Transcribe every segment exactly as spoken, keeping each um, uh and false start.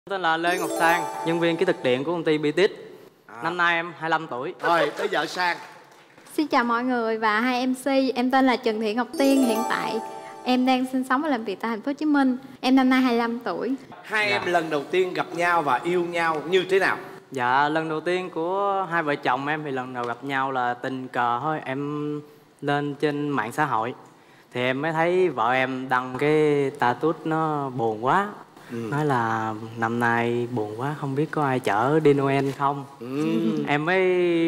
Tên là Lê Ngọc Sang, nhân viên kỹ thuật điện của công ty Bitit. À. Năm nay em hai mươi lăm tuổi. Rồi, tới vợ Sang. Xin chào mọi người và hai em xê. Em tên là Trần Thị Ngọc Tiên. Hiện tại em đang sinh sống và làm việc tại thành phố Hồ Chí Minh. Em năm nay hai mươi lăm tuổi. Hai Dạ. em lần đầu tiên gặp nhau và yêu nhau như thế nào? Dạ, lần đầu tiên của hai vợ chồng em thì lần đầu gặp nhau là tình cờ thôi. Em lên trên mạng xã hội thì em mới thấy vợ em đăng cái status nó buồn quá. Ừ. Nói là năm nay buồn quá, không biết có ai chở đi Noel không. Ừ. Em mới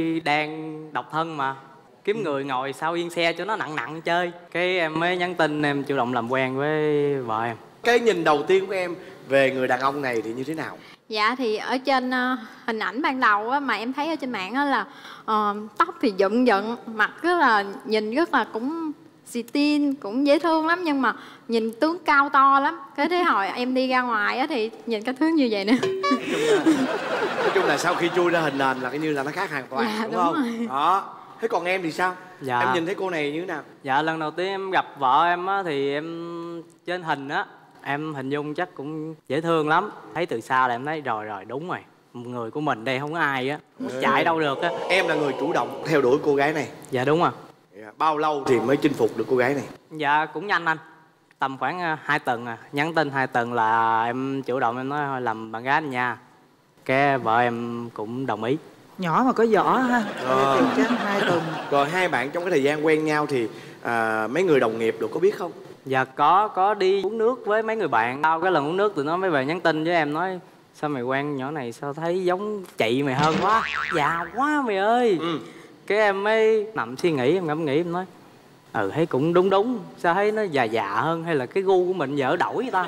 đang độc thân mà, kiếm người ngồi sau yên xe cho nó nặng nặng chơi. Cái em mới nhắn tin, em chủ động làm quen với vợ em. Cái nhìn đầu tiên của em về người đàn ông này thì như thế nào? Dạ thì ở trên uh, hình ảnh ban đầu á, mà em thấy ở trên mạng á, là uh, tóc thì dựng dựng, mặt rất là nhìn rất là cũng xì tin, cũng dễ thương lắm, nhưng mà nhìn tướng cao to lắm. Cái thế hồi em đi ra ngoài á, thì nhìn cái thứ như vậy nữa. Nói chung là, nói chung là sau khi chui ra hình nền là cái như là nó khác hoàn toàn. Dạ, đúng, đúng không? Rồi. Đó. Thế còn em thì sao? Dạ. Em nhìn thấy cô này như thế nào? Dạ, lần đầu tiên em gặp vợ em á, thì em trên hình á, em hình dung chắc cũng dễ thương lắm. Thấy từ xa là em thấy rồi rồi đúng rồi, người của mình đây không có ai á, không có chạy đâu được á. Em là người chủ động theo đuổi cô gái này. Dạ đúng rồi. Bao lâu thì mới chinh phục được cô gái này? Dạ cũng nhanh anh, tầm khoảng hai tuần à. Nhắn tin hai tuần là em chủ động, em nói thôi làm bạn gái anh nha. Cái vợ em cũng đồng ý. Nhỏ mà có võ ha. Ờ. Thì chắc hai tuần. Rồi hai bạn trong cái thời gian quen nhau thì à, mấy người đồng nghiệp được có biết không? Dạ có, có đi uống nước với mấy người bạn. Sau cái lần uống nước tụi nó mới về nhắn tin với em nói sao mày quen nhỏ này sao thấy giống chị mày hơn quá, già quá mày ơi. Ừ. Cái em mới nằm suy nghĩ, em ngẫm nghĩ, em nói ừ thấy cũng đúng đúng, sao thấy nó già già hơn, hay là cái gu của mình giờ đổi vậy ta.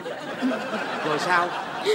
Rồi sao?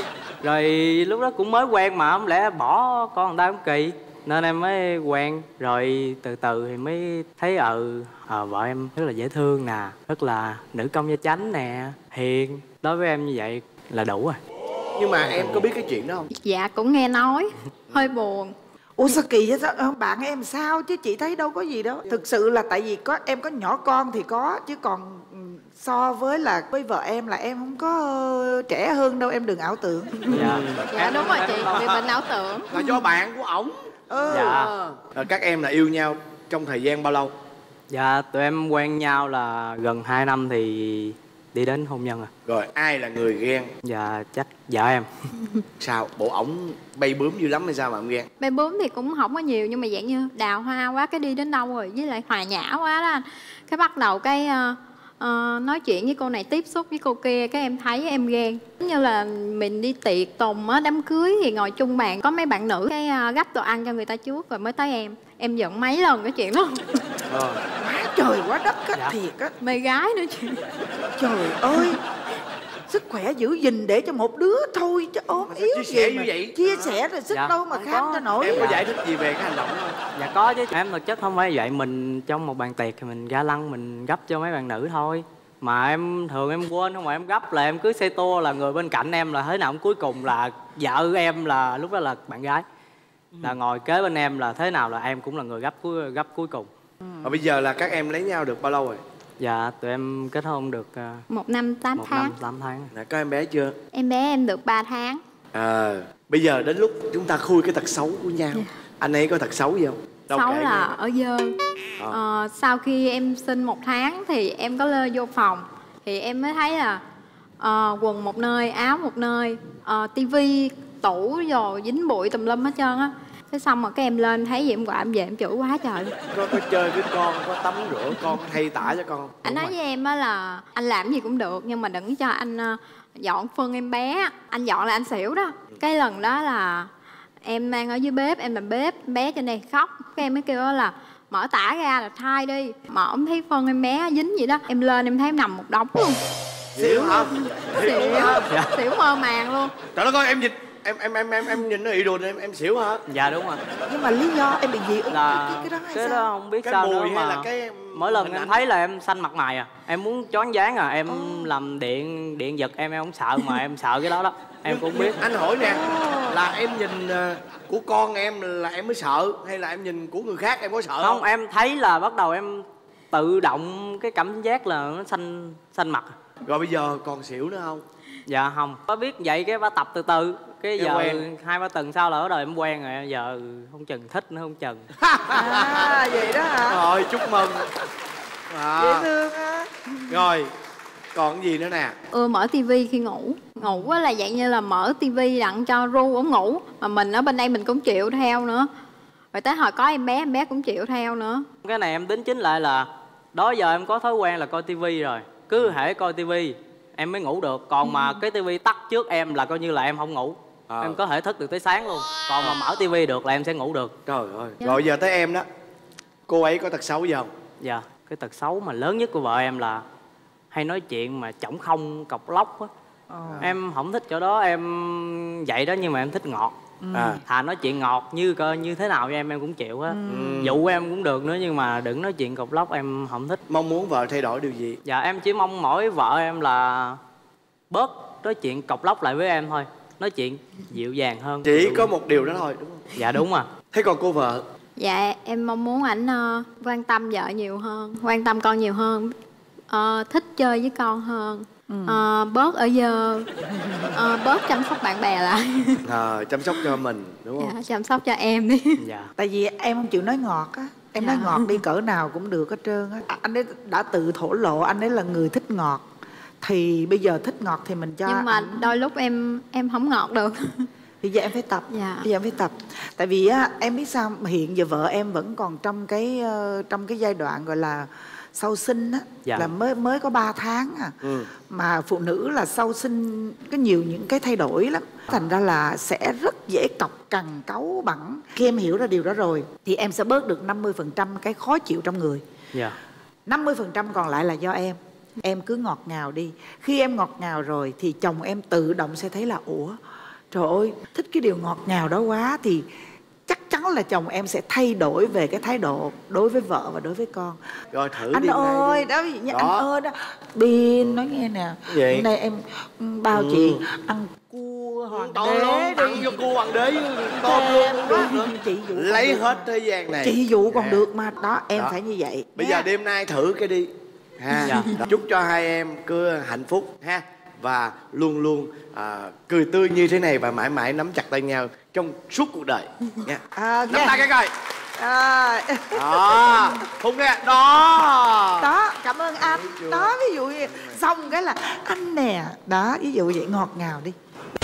Rồi lúc đó cũng mới quen mà, không lẽ bỏ con người ta cũng kỳ, nên em mới quen. Rồi từ từ thì mới thấy ừ à, vợ em rất là dễ thương nè, rất là nữ công gia chánh nè, hiền. Đối với em như vậy là đủ rồi. Nhưng mà em có biết cái chuyện đó không? Dạ cũng nghe nói, hơi buồn. Ủa sao kỳ vậy? Sao bạn em sao chứ chị thấy đâu có gì đâu. Thực sự là tại vì có em có nhỏ con thì có, chứ còn so với là với vợ em là em không có trẻ hơn đâu, em đừng ảo tưởng. Dạ, Dạ đúng rồi chị, bị bệnh ảo tưởng. Là do bạn của ổng. Ừ. Dạ. Rồi các em là yêu nhau trong thời gian bao lâu? Dạ tụi em quen nhau là gần hai năm thì đi đến hôn nhân à. Rồi ai là người ghen? Dạ chắc vợ em. Sao? Bộ ổng bay bướm dữ lắm hay sao mà em ghen? Bay bướm thì cũng không có nhiều, nhưng mà dạng như đào hoa quá, cái đi đến đâu rồi, với lại hòa nhã quá đó anh. Cái bắt đầu cái uh, uh, nói chuyện với cô này, tiếp xúc với cô kia, cái em thấy em ghen. Giống như là mình đi tiệc tùng á, đám cưới thì ngồi chung bàn, có mấy bạn nữ cái uh, gắp đồ ăn cho người ta trước rồi mới tới em. Em giận mấy lần cái chuyện đó. Ờ. Quá trời quá đất á. Dạ. Thiệt á. Mê gái nữa chị. Trời ơi, sức khỏe giữ gìn để cho một đứa thôi chứ ốm yếu chia sẻ gì như mà. vậy? Chia sẻ rồi sức Dạ, đâu mà không kham có. cho nổi. Em có Dạ. giải thích gì về cái hành động đó không? Dạ có chứ. Em thực chất không phải vậy, mình trong một bàn tiệc thì mình ga lăng mình gấp cho mấy bạn nữ thôi. Mà em thường em quên không, mà em gấp là em cứ xe tua là người bên cạnh em là thế nào cũng cuối cùng là vợ em, là lúc đó là bạn gái. Là ngồi kế bên em là thế nào là em cũng là người gấp cuối, gấp cuối cùng. Và bây giờ là các em lấy nhau được bao lâu rồi? Dạ tụi em kết hôn được uh, Một năm tám một tháng. năm tám tháng. Là có em bé chưa? Em bé em được ba tháng. À, bây giờ đến lúc chúng ta khui cái tật xấu của nhau. Dạ. Anh ấy có tật xấu gì không? Đâu Xấu kể là nghe. ở dơ. À. Ờ, sau khi em sinh một tháng thì em có lơ vô phòng, thì em mới thấy là uh, quần một nơi, áo một nơi, uh, tivi, tủ rồi dính bụi tùm lum hết trơn á. Thế xong rồi cái em lên thấy vậy em gọi em về em chửi quá trời luôn. Có, có chơi với con, có tắm rửa con, có thay tả cho con không? Anh nói với em á là anh làm gì cũng được, nhưng mà đừng cho anh uh, dọn phân em bé. Anh dọn là anh xỉu đó. Cái lần đó là em đang ở dưới bếp, em làm bếp, bé trên đây khóc. Cái em mới kêu là mở tả ra là thai đi. Mà ông thấy phân em bé dính vậy đó. Em lên em thấy em nằm một đống luôn. Xỉu hả? Xỉu, xỉu mơ màng luôn. Trời đất ơi, em dịch em em em em em nhìn nó ị đùa em em xỉu hả? Dạ đúng rồi. Nhưng mà lý do em bị gì? Là cái, cái đó hay cái sao? đó không biết Cái sao mùi nữa hay mà là cái mỗi lần hình em ảnh? thấy là em xanh mặt mày à, em muốn choáng váng à, em làm điện điện giật em em không sợ mà em sợ cái đó đó. Em cũng biết. Anh hỏi nè, là em nhìn uh, của con em là em mới sợ, hay là em nhìn của người khác em có sợ không? Không, em thấy là bắt đầu em tự động cái cảm giác là nó xanh xanh mặt. Rồi bây giờ còn xỉu nữa không? Dạ không, có biết vậy cái bà tập từ từ. Cái Em giờ quen. hai ba tuần sau là ở đời em quen rồi. Giờ không chừng thích nữa không chừng. À vậy đó hả? Rồi chúc mừng. Dễ À, thương á. rồi còn cái gì nữa nè? Ưa mở tivi khi ngủ. Ngủ á là dạng như là mở tivi đặng cho ru ổng ngủ. Mà mình ở bên đây mình cũng chịu theo nữa. Rồi tới hồi có em bé, em bé cũng chịu theo nữa. Cái này em tính chính lại là đó giờ em có thói quen là coi tivi rồi. Cứ hễ coi tivi em mới ngủ được. Còn mà cái tivi tắt trước em là coi như là em không ngủ. Ờ. Em có thể thức được tới sáng luôn. Còn mà mở tivi được là em sẽ ngủ được. Trời ơi. Rồi giờ tới em đó. Cô ấy có tật xấu gì không? Dạ, cái tật xấu mà lớn nhất của vợ em là hay nói chuyện mà chổng không cọc lóc á. Em không thích chỗ đó, em vậy đó nhưng mà em thích ngọt. À. Thà nói chuyện ngọt như cơ như thế nào với em em cũng chịu á. Dụ em cũng được nữa nhưng mà đừng nói chuyện cọc lóc em không thích. Mong muốn vợ thay đổi điều gì? Dạ em chỉ mong mỗi vợ em là bớt nói chuyện cọc lóc lại với em thôi. Nói chuyện dịu dàng hơn. Chỉ có một điều đó thôi đúng không? Dạ đúng à. Thế còn cô vợ? Dạ em mong muốn ảnh ờ, quan tâm vợ nhiều hơn, quan tâm con nhiều hơn, ờ, thích chơi với con hơn, ờ, bớt ở dơ, ờ, bớt chăm sóc bạn bè lại. À, chăm sóc cho mình đúng không? Dạ, chăm sóc cho em đi. Dạ. Tại vì em không chịu nói ngọt á. Em Dạ. nói ngọt đi cỡ nào cũng được hết trơn á. À, anh ấy đã tự thổ lộ anh ấy là người thích ngọt. Thì bây giờ thích ngọt thì mình cho Nhưng mà ảnh. đôi lúc em em không ngọt được. Bây giờ em phải tập. Dạ. Bây giờ em phải tập. Tại vì á em biết sao hiện giờ vợ em vẫn còn trong cái ờ, trong cái giai đoạn gọi là sau sinh á. Dạ. Là mới mới có ba tháng à. Ừ. Mà phụ nữ là sau sinh có nhiều những cái thay đổi lắm. Thành ra là sẽ rất dễ cọc cằn cáu bẳn. Khi em hiểu ra điều đó rồi thì em sẽ bớt được năm mươi phần trăm cái khó chịu trong người. Dạ. năm mươi phần trăm còn lại là do em. Em cứ ngọt ngào đi. Khi em ngọt ngào rồi thì chồng em tự động sẽ thấy là ủa trời ơi thích cái điều ngọt ngào đó quá. Thì chắc chắn là chồng em sẽ thay đổi về cái thái độ đối với vợ và đối với con. Rồi thử Anh đi ơi, đó ví dụ như anh ơi đó. Bin nói nghe nè. Gì? Hôm nay em ừ, bao chị ăn cua hoàng Tao đế luôn tặng đi. cho cô hoàng đế tôm luôn Thèm được quá. nữa. Chị dụ còn Lấy được. hết thế gian này. Chị dụ còn À. được mà. Đó em Đó. phải như vậy. Bây nha. giờ đêm nay thử cái đi ha. Dạ. Đó. Chúc cho hai em cứ hạnh phúc ha. Và luôn luôn à, cười tươi như thế này và mãi mãi nắm chặt tay nhau trong suốt cuộc đời nha. À, Nắm tay cái coi. à, Đó. Hùng nghe. Đó. đó cảm ơn anh. Đó ví dụ như xong cái là anh nè. Đó ví dụ vậy ngọt ngào đi.